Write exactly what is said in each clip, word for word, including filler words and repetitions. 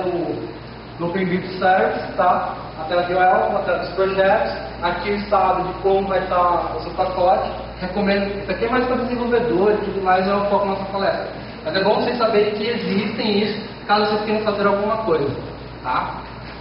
do, do Open Build Service, tá? A tela de welcome, a tela dos projetos, aqui o estado de como vai estar o seu pacote. Recomendo, isso aqui é mais para desenvolvedores e tudo mais, é o foco da nossa palestra. Mas é bom vocês saberem que existem isso, caso vocês queiram fazer alguma coisa, tá?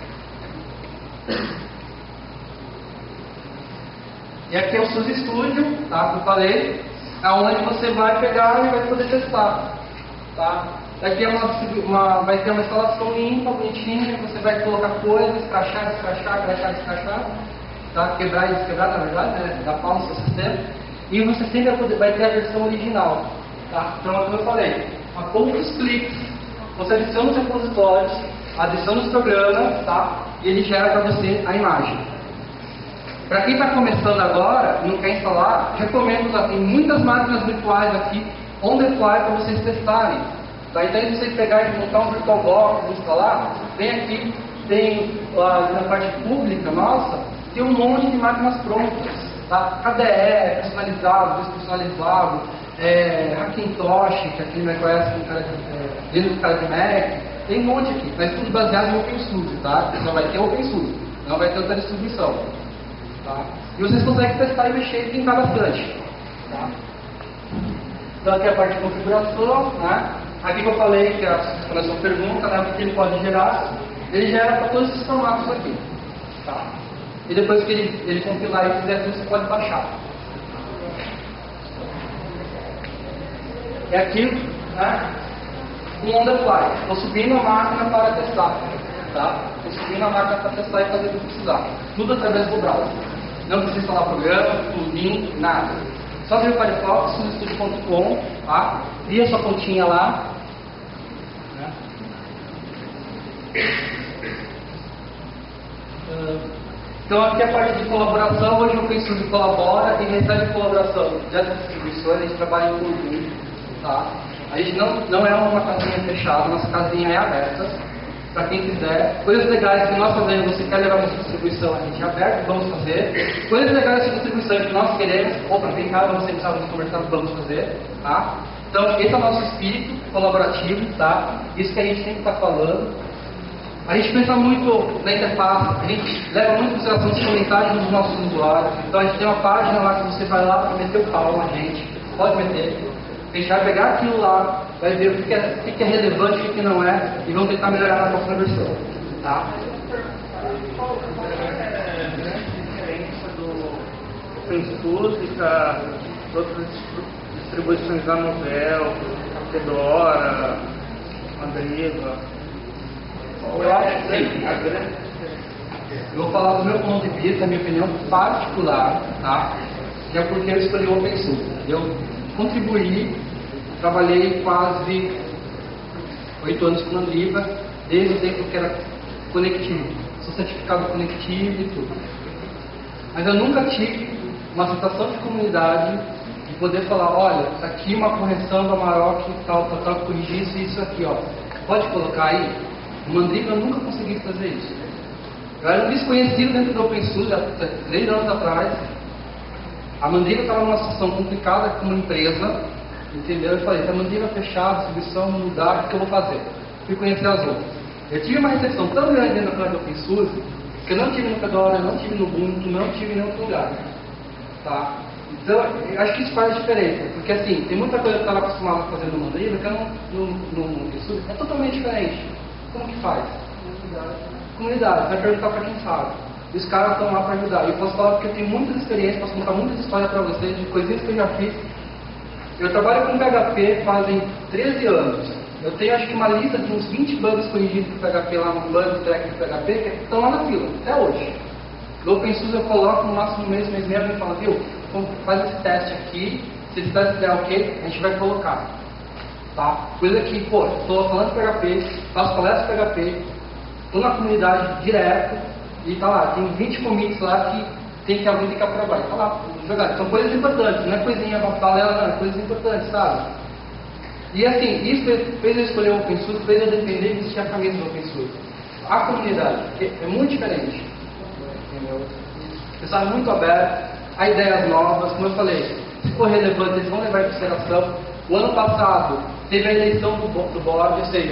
E aqui é o SUSE Studio, tá? Que eu falei, aonde você vai pegar e vai poder testar, tá? Aqui é uma, uma, vai ter uma instalação limpa, bonitinha, você vai colocar coisas, escrachar, descrachar, escrachar, descrachar, tá? Quebrar e desquebrar, na verdade, né? Dar pau no seu sistema. E você sempre vai, poder, vai ter a versão original, tá? Então, como eu falei, a poucos cliques, você adiciona os repositórios, adiciona os programas, tá? E ele gera para você a imagem. Para quem está começando agora e não quer instalar, recomendo usar. Tem muitas máquinas virtuais aqui, on the fly, para vocês testarem. Tá? Então, se vocês pegarem e montar um VirtualBox e instalar, vem aqui, tem lá na parte pública nossa, tem um monte de máquinas prontas. Tá? K D E, personalizado, despersonalizado, é, Hackintosh, que aqui não conhece dentro do cara de Mac, tem um monte aqui, mas tudo baseado em OpenSUSE, tá? Só vai ter OpenSUSE, não vai ter outra distribuição. Tá? E vocês conseguem testar e mexer e brincar bastante. Tá? Então aqui é a parte de configuração, né? Aqui que eu falei que a configuração pergunta, né, o que ele pode gerar, ele gera para todos esses formatos aqui. Tá? E depois que ele, ele compilar e fizer tudo, você pode baixar. É aqui, né? Um on the fly. Estou subindo a máquina para testar. Tá? Estou subindo a máquina para testar e fazer o que precisar. Tudo através do browser. Não precisa instalar programa, plugin, nada. Só vir o Firefox, suze studio ponto com, tá? Cria sua continha lá. Né? Então aqui é a parte de colaboração. Hoje o OpenSUSE colabora e recebe colaboração dessas distribuições. A gente trabalha em conjunto, tá? A gente não, não é uma casinha fechada, nossa casinha é aberta para quem quiser. Coisas legais que nós fazemos, você quer levar para sua distribuição, a gente é aberto, vamos fazer. Coisas legais da sua distribuição que nós queremos, opa, vem cá, vamos sempre estar conversando, vamos fazer, tá? Então esse é o nosso espírito colaborativo, tá? Isso que a gente sempre está falando. A gente pensa muito na interface, a gente leva muito em consideração os comentários dos nossos usuários. Então a gente tem uma página lá que você vai lá para meter o pau na gente, pode meter. A gente vai pegar aquilo lá, vai ver o que é, o que é relevante e o que não é, e vamos tentar melhorar na próxima versão. Tá? Qual é a grande diferença do OpenSUSE para outras distribuições da Novell, a Fedora, a Mandriva? Eu acho que sim. A grande Eu vou falar do meu ponto de vista, da minha opinião particular, tá? Que é porque eu escolhi o OpenSUSE. Eu contribuí, trabalhei quase oito anos com Mandriva, desde o tempo que era conectivo. Sou certificado conectivo e tudo. Mas eu nunca tive uma sensação de comunidade de poder falar, olha, está aqui uma correção do Amarok, tal, tal, tal, corrigir isso e isso aqui, ó. Pode colocar aí? No Mandriva eu nunca consegui fazer isso. Eu era um desconhecido dentro do OpenSUSE há três anos atrás. A Mandriva estava numa situação complicada como empresa, entendeu? Eu falei, se a Mandriva fechar, a distribuição mudar, o que eu vou fazer? Fui conhecer as outras. Eu tive uma recepção tão grande dentro do OpenSUSE, que eu não tive no Fedora, não tive no Ubuntu, não tive em nenhum outro lugar. Tá? Então, eu acho que isso faz diferença, porque assim, tem muita coisa que eu estava acostumado a fazer no Mandriva, que eu não, no, no OpenSUSE é totalmente diferente. Como que faz? Comunidade. Comunidade, vai perguntar para quem sabe. E os caras estão lá para ajudar. E eu posso falar porque eu tenho muitas experiências, posso contar muitas histórias para vocês de coisinhas que eu já fiz. Eu trabalho com P H P fazem treze anos. Eu tenho acho que uma lista de uns vinte bugs corrigidos do P H P lá no bug track do P H P que estão lá na fila, até hoje. No OpenSUSE eu coloco no máximo um mês, mês e meio e falo, viu, faz esse teste aqui, se esse teste der ok, a gente vai colocar. Tá? Coisa que, pô, estou falando de P H P, faço palestra de P H P, estou na comunidade direto, e tá lá, tem vinte commits lá que tem que alguém tem que aprovar. E tá lá, jogar. São coisas importantes, não é coisinha balela, não, é coisas importantes, sabe? E assim, isso fez eu escolher o OpenSUSE, fez eu defender que existia a camisa do OpenSUSE. A comunidade é muito diferente. Entendeu? Pessoal muito aberto, há ideias novas, como eu falei, se for relevante, eles vão levar em consideração. O ano passado teve a eleição do, do board, ou seja,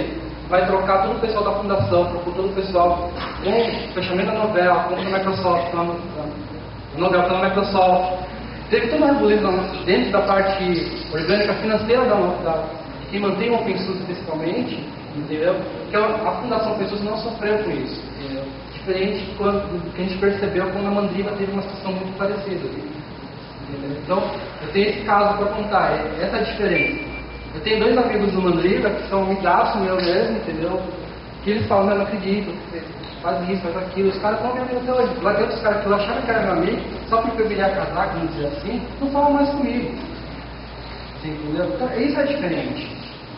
vai trocar todo o pessoal da fundação, trocou todo o pessoal com o fechamento da novela, com a Microsoft, com a novela pela Microsoft. Teve todo um rebuliço dentro da parte orgânica financeira da, da que mantém o Open Source principalmente, entendeu? Que a, a Fundação Open Source não sofreu com isso, entendeu? Diferente de quando, do que a gente percebeu quando a Mandriva teve uma situação muito parecida. Entendeu? Então, eu tenho esse caso para contar, essa é a diferença. Eu tenho dois amigos do Mandriva que são amigaço meu mesmo, entendeu? Que eles falam, eu não acredito, faz isso, faz aquilo. Os caras estão vendo até hoje. Lá tem outros caras que eu achava que era meu amigo, só porque eu viria casar, vamos dizer assim, não falam mais comigo. Entendeu? Então, isso é diferente.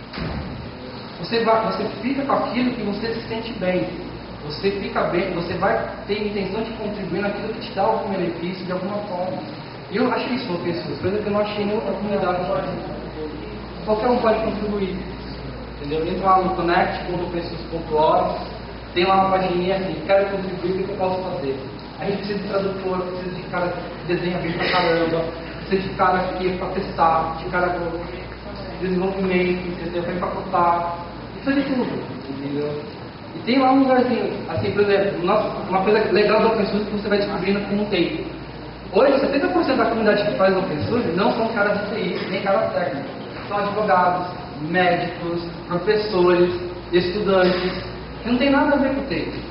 Você, vai, você fica com aquilo que você se sente bem. Você fica bem, você vai ter intenção de contribuir naquilo que te dá algum benefício de alguma forma. E eu achei isso no Open Source, coisa que eu não achei em outra comunidade. Qualquer um pode contribuir. Entendeu? Entra lá no connect ponto open source ponto org, tem lá uma pagininha assim, quero contribuir, o que eu posso fazer? A gente precisa de tradutor, precisa de cara que desenha bem pra caramba, precisa de cara que é pra testar, de cara para desenvolvimento, entendeu? Para empacotar, precisa de tudo, entendeu? E tem lá um lugarzinho, assim, por exemplo, nossa, uma coisa legal do Open Source que você vai descobrindo com o tempo. Hoje, setenta por cento da comunidade que faz Open Source não são caras de T I, nem caras técnicos. São advogados, médicos, professores, estudantes, que não tem nada a ver com o T I.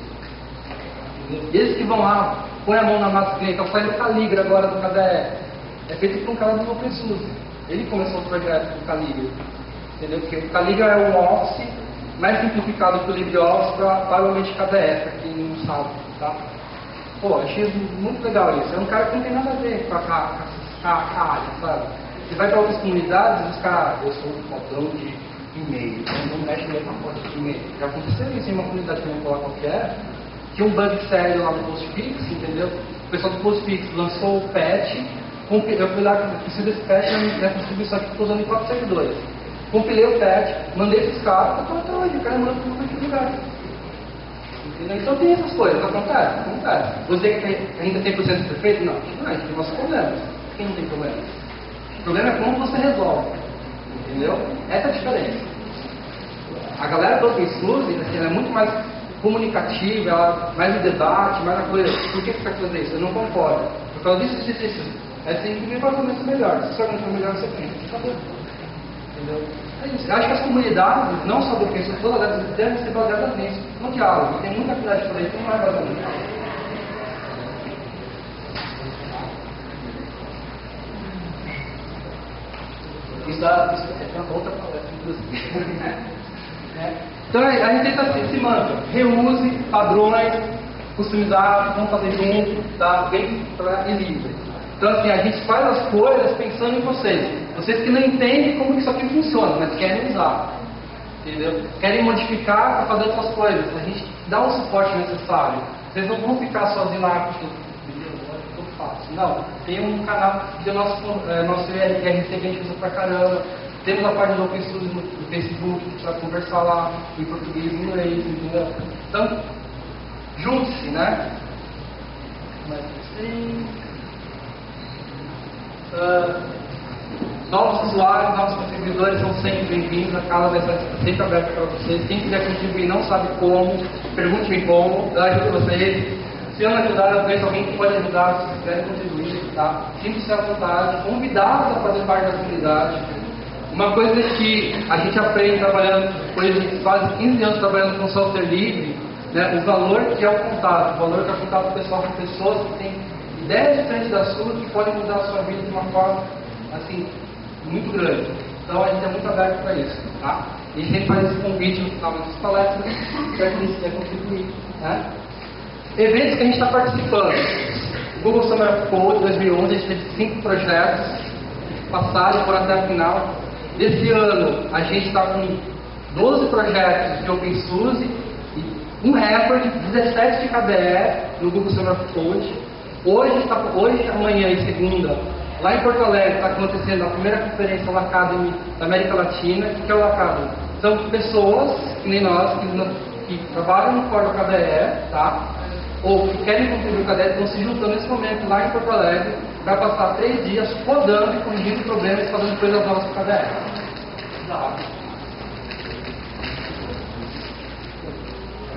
Eles que vão lá, põem a mão na massa cliente, então faz o Caligra agora do K D E. É feito por um cara do Open Source. Ele começou o projeto do Caligra. Entendeu? Porque o Caligra é o Office mais simplificado que o LibreOffice para, para o ambiente K D E, para quem não sabe, tá? Pô, achei muito legal isso. É um cara que não tem nada a ver com a, com a, com a área, sabe? Você vai para outras comunidades e os caras, eu sou um padrão de e-mail, não mexe nem com a porta de e-mail. Já aconteceu isso em uma comunidade que eu não vou falar qualquer, tinha um bug sério lá no Postfix, entendeu? O pessoal do Postfix lançou o patch, eu fui lá, preciso desse patch nessa distribuição aqui que estou usando em quatro servidores. Compilei o patch, mandei esses caras, eu estou até hoje, o cara manda para um lugar. Entendeu? Então tem essas coisas, acontece, acontece. Você que ainda tem processo perfeito? Não, não é, tem nossos problemas. Quem não tem problemas? O problema é como você resolve. Entendeu? Essa é a diferença. A galera do Open Source, assim, ela é muito mais comunicativa, ela, mais no debate, mais na coisa. Por que você quer fazer isso? Eu não concordo. Por causa disso, disso, disso. É assim que vem para começar melhor. Se você organizar melhor, você tem. Acabou. Entendeu? Eu acho que as comunidades, não só do Open Source, todas elas devem ser baseadas nisso, no diálogo. Tem muita atividade por aí que não é baseada no diálogo. Isso é uma outra palestra, inclusive. É. Então a gente tenta esse mantra: reuse padrões, customizar, vamos fazer junto, tá? Bem pra, e livre. Então assim, a gente faz as coisas pensando em vocês. Vocês que não entendem como isso aqui funciona, mas querem usar. Entendeu? Querem modificar para fazer outras coisas. A gente dá o suporte necessário. Vocês não vão ficar sozinhos lá, tudo fácil. Não. Tem um canal que é o nosso, é, nosso I R C que a gente usa pra caramba. Temos a página do Open Source no, no Facebook para conversar lá em português e inglês, entendeu? Então, junte-se, né? Mas assim. Uh, novos usuários, novos contribuidores são sempre bem-vindos. A casa vai estar sempre aberta para vocês. Quem quiser contribuir não sabe como, pergunte-me como, eu ajudo vocês. Se eu não ajudar, eu vejo alguém que pode ajudar, se quiserem contribuir, tá? Sinta-se à vontade, convidados a fazer parte da comunidade. Uma coisa que a gente aprende trabalhando, depois de quase quinze anos trabalhando com software livre, né, o valor que é o contato, o valor que é o contato pessoal com pessoas que têm ideias diferentes da sua, que podem mudar a sua vida de uma forma, assim, muito grande. Então a gente é muito aberto para isso, tá? E a gente sempre faz esse convite no final das palestras, para quem quiser contribuir, né? Eventos que a gente está participando. O Google Summer of Code dois mil e onze, a gente teve cinco projetos que passaram por até a final. Esse ano a gente está com doze projetos de Open Source e um recorde, dezessete de K D E no Google Summer of Code. Hoje, tá, hoje, amanhã e segunda, lá em Porto Alegre está acontecendo a primeira conferência L Academy da América Latina. O que é o L Academy? São pessoas, que nem nós, que, que trabalham no core do K D E, tá? Ou que querem contribuir com o K D E, estão se juntando nesse momento lá em Porto Alegre, vai passar três dias rodando e corrigindo problemas e fazendo coisas novas para o K D E. Tá.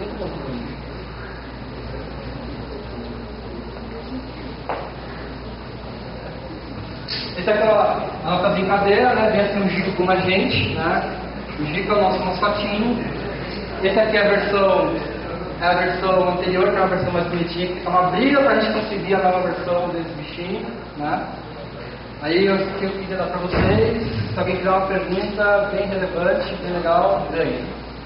Essa é aquela, a nossa brincadeira, né? Vem assim um Gico com a gente, né? O Gico é o nosso mascotinho. Essa aqui é a versão, é a versão anterior, que é uma versão mais bonitinha, que é uma briga para a gente conseguir a nova versão desse bichinho, né? Aí eu, que eu queria dar para vocês, se alguém tiver uma pergunta bem relevante, bem legal, daí.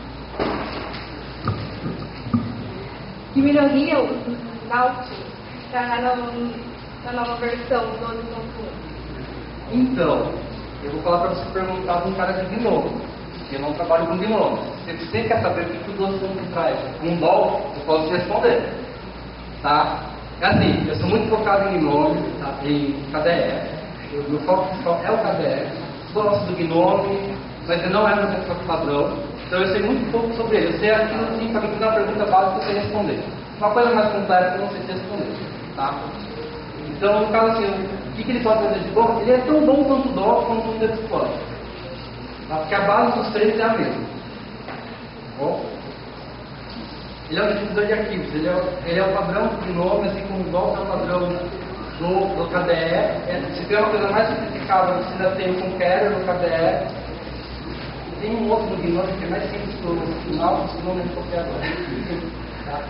Que melhoria o Nautilus está na nova, na nova versão do doze ponto um? Então, eu vou falar para você perguntar de um cara de Gnome. Eu não trabalho com Gnome. Se você quer saber o que o doze ponto um traz com um D O L, eu posso te responder. Tá? É assim, eu sou muito focado em Gnome, tá? Em K D E. O meu foco principal é o K D E. Gosto do Gnome, mas ele não é meu network padrão. Então eu sei muito pouco sobre ele. Eu sei aquilo assim, para me fazer uma pergunta básica, eu sei responder. Uma coisa mais complexa, eu não sei te responder. Tá? Então, no caso assim, o que, que ele pode fazer de bom? Ele é tão bom quanto o D O L quanto o Explorer. Tá? Porque a base dos três é a mesma. Bom? Ele é um divisor de arquivos. Ele é, ele é o padrão do Gnome, assim como o D O L é o padrão do, do K D E. É, se tem uma coisa mais simplificada, você ainda tem o Conqueror no K D E. Tem um outro no Gnome que é mais simples que o final, que não lembro qual é agora. Tá?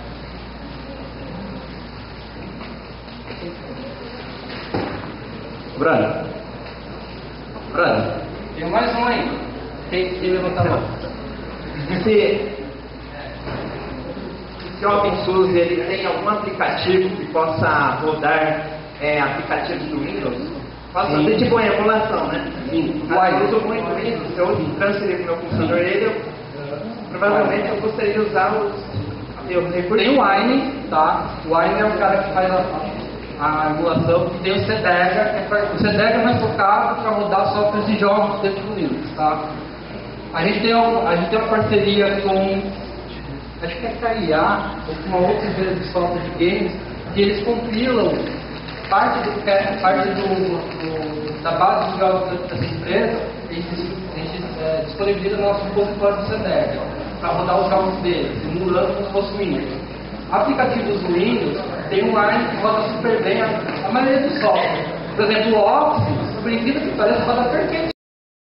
Bruno. Bruno. Tem mais um aí. Quem que levantar a mão? Se, se o OpenSUSE ele tem algum aplicativo que possa rodar é, aplicativos do Windows, posso fazer tipo uma emulação, né? Sim. Ah, eu uso muito Windows, se eu transferir para o meu computador ele, eu, provavelmente eu gostaria de usar os, os recursos. Tem o Wine, tá? O Wine é o cara que faz a, a emulação, e tem o Cedega, que é pra, o Cedega é mais focado para rodar softwares de jogos dentro do Linux, tá? A gente tem uma, a gente tem uma parceria com, acho que é K I A, ou com uma outra empresa de software de games, que eles compilam parte, do, parte do, do, da base dos jogos dessa empresa, a gente, a gente é, disponibiliza no nosso repositório do Cedega, para rodar os jogos deles, emulando como se fosse Windows. Aplicativos do Windows tem um Wine que roda super bem a, a maioria dos softwares. Por exemplo, o Office, por incrível que pareça, roda perfeito.